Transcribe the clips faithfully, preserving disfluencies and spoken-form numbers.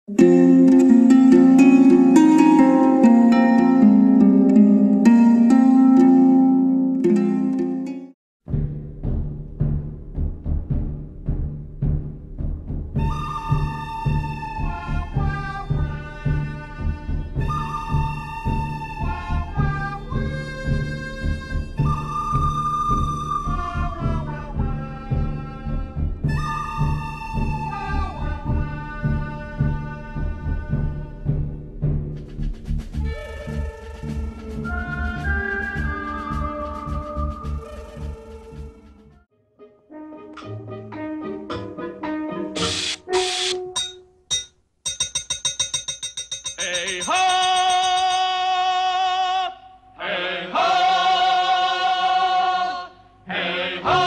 Hey ho! Hey ho! Hey ho!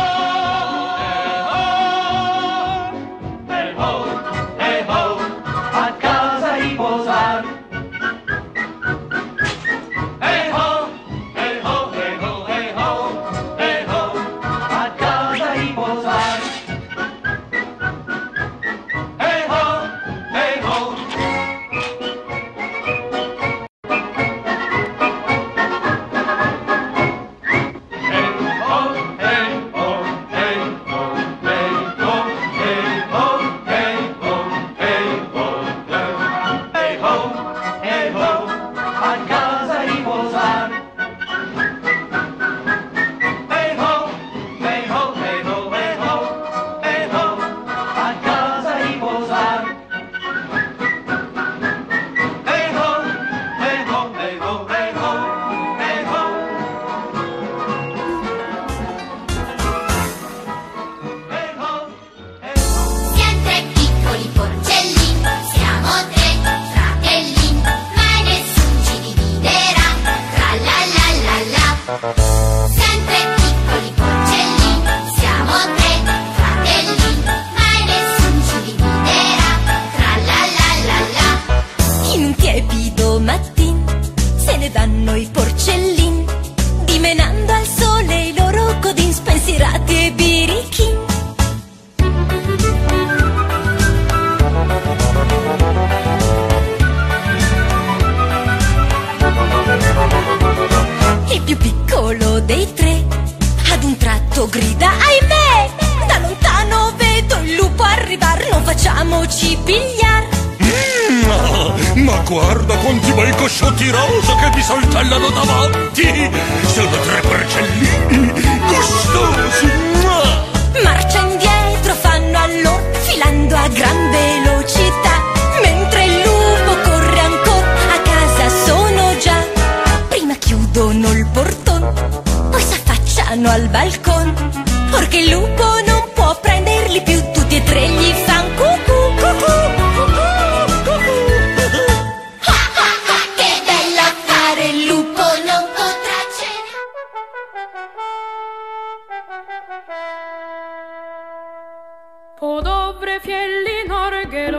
Hey ho! Hey ho! Hey ho! A casa riposar. Hey ho! Hey ho! Hey ho! Hey ho! Hey ho! A casa riposar. Hey ho! Hey ho! Vanno i porcellin, dimenando al sole i loro codin spensierati e birichin. Il più piccolo dei tre ad un tratto grida: ahimè! Da lontano vedo il lupo arrivar, non facciamoci pigliar. Ma guarda quanti bei cosciotti rosa che mi saltellano davanti! Sono tre porcellini gustosi! Marcia indietro fanno allora, filando a gran velocità, mentre il lupo corre ancora, a casa sono già. Prima chiudono il portone, poi s'affacciano al balcone, perché il lupo non può prenderli più, tutti e tre gli fan cucù, cucù, cucù. Il lupo non potrà cena. Po dobre fielli norghe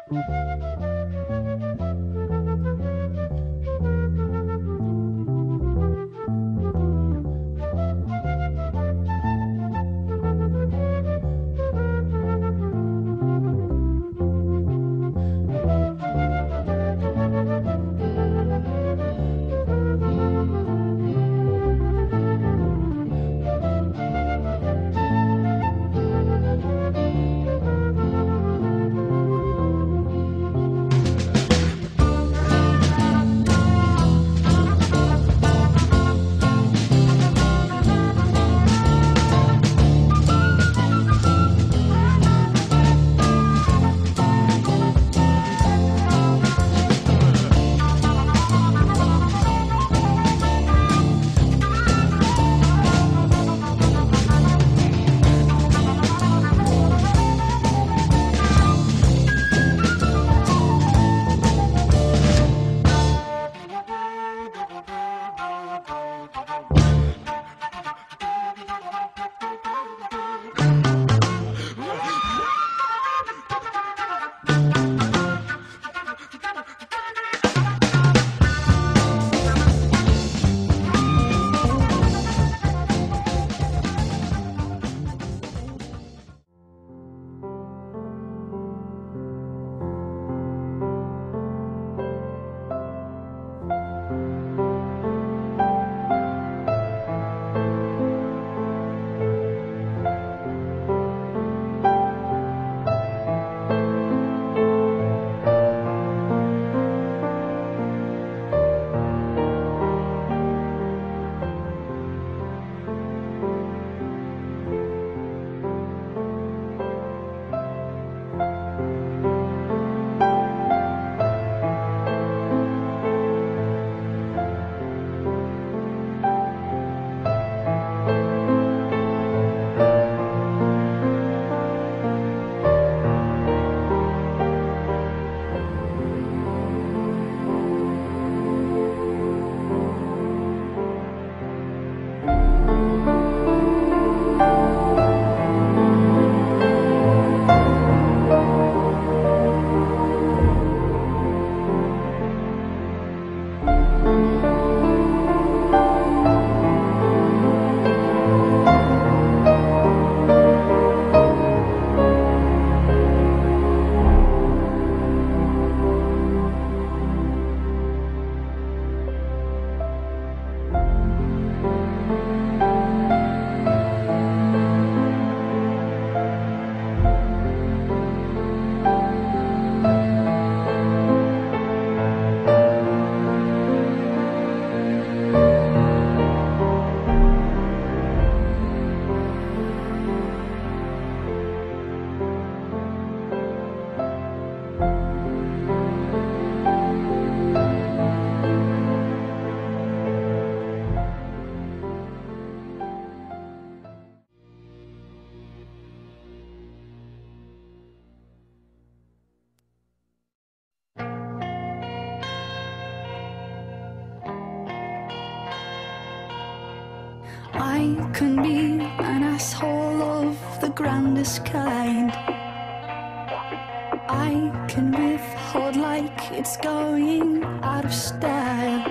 I can be an asshole of the grandest kind. I can withhold like it's going out of style.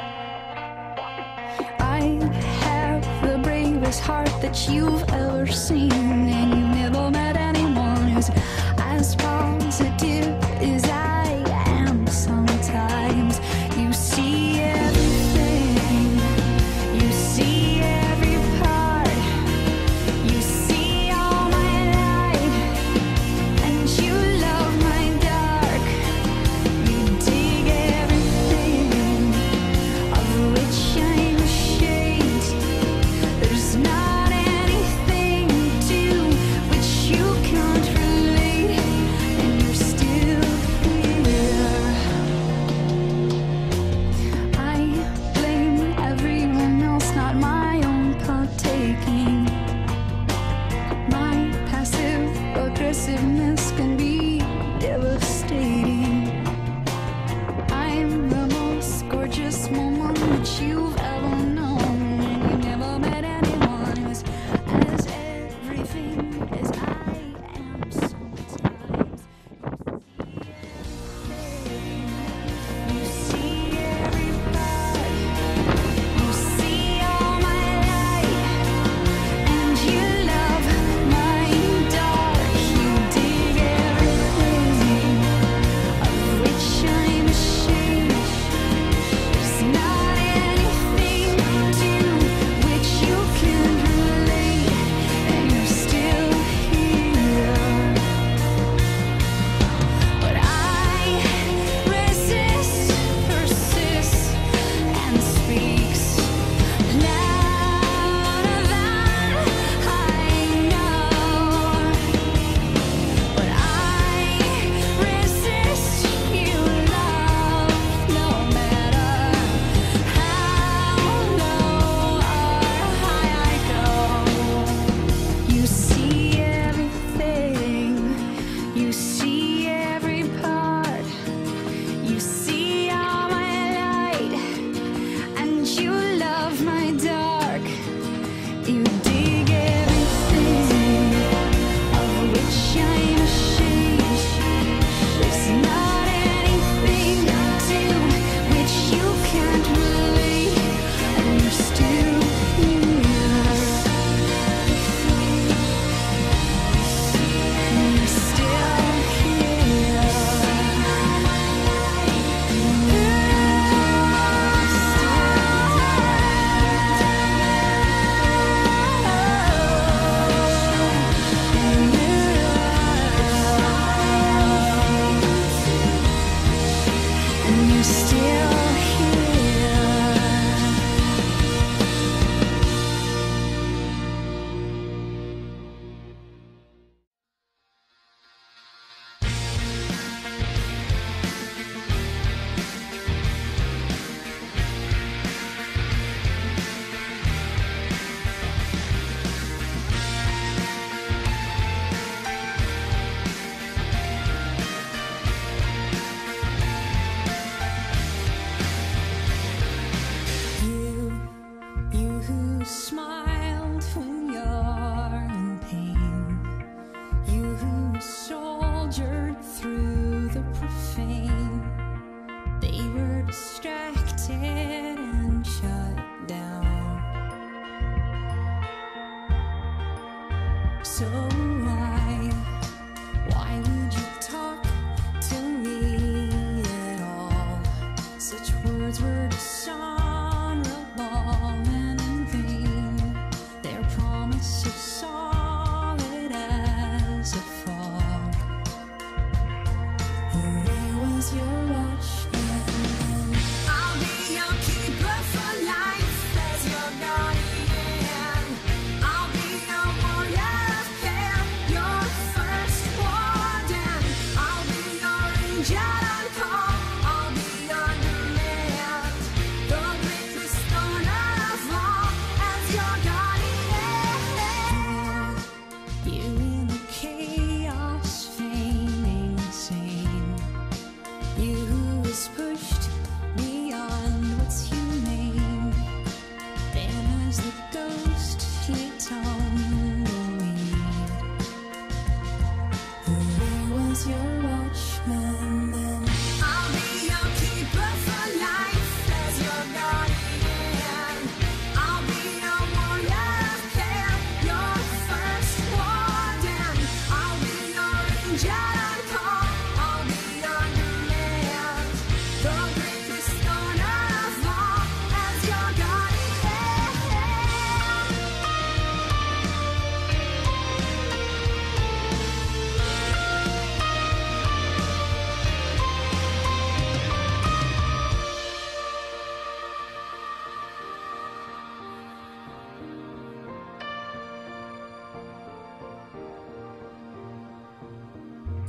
I have the bravest heart that you've ever seen, and you've never met anyone who's as positive as I am. Sometimes you see everything, you see every part, you see all my light, and you love my dark. You dig everything of which I'm ashamed. There's not anything to which you can't relate, and you're still here. I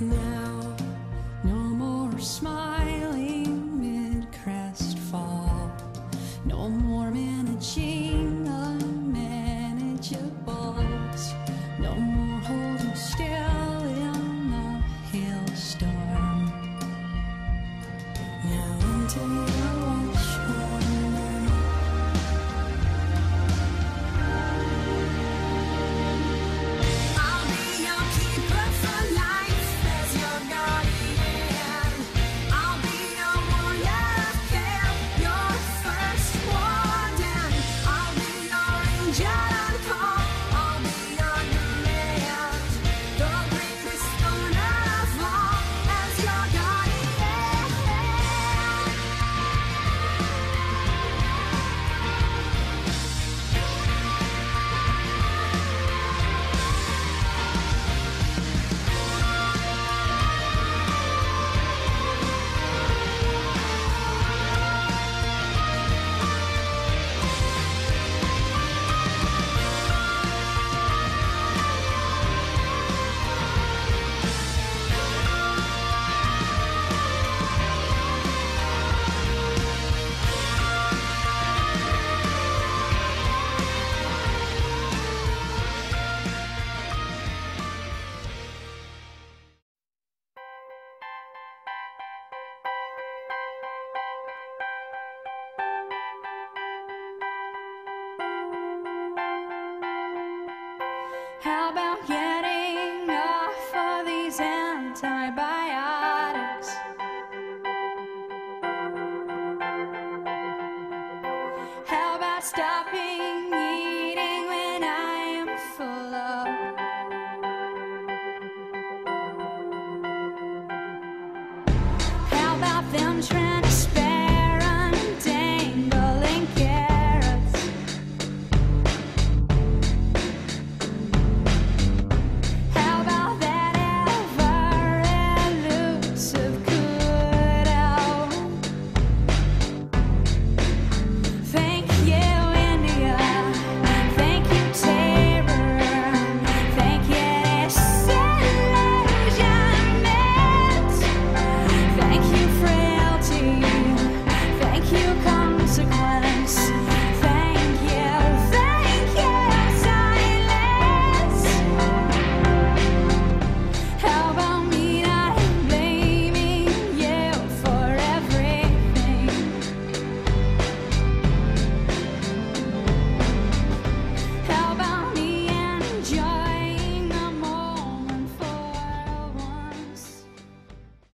Now, no more smiling mid-crestfall, no more managing unmanageables, no more holding still in the hailstorm. Now into your watchhorn. I'll be your keeper for life as your guardian. I'll be your warrior of care, your first warden. I'll be your angel on call. I'll be your command, the greatest honor of all as your guardian. How about getting off of these antibiotics? How about stopping eating when I am full of? How about them trying